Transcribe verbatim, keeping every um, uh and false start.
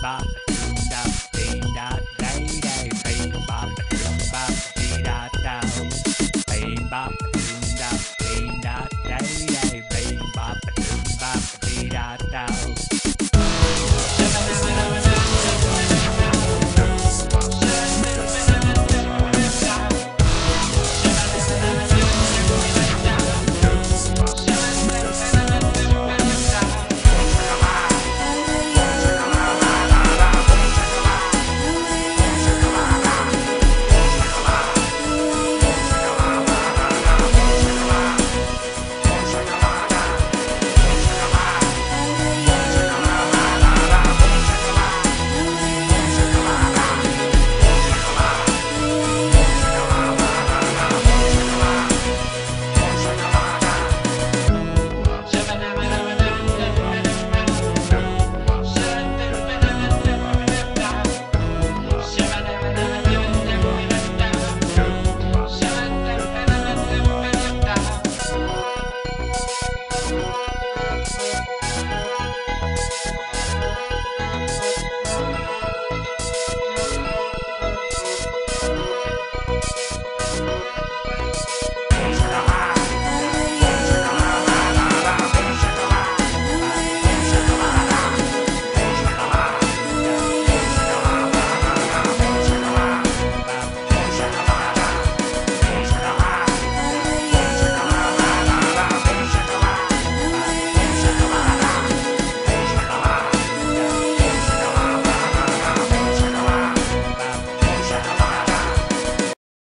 bop, doom da, dee da, day day, bing bop, doom bop, dee da da, bing bop, doom da, dee da, day day, bing bop, doom bop, dee da da.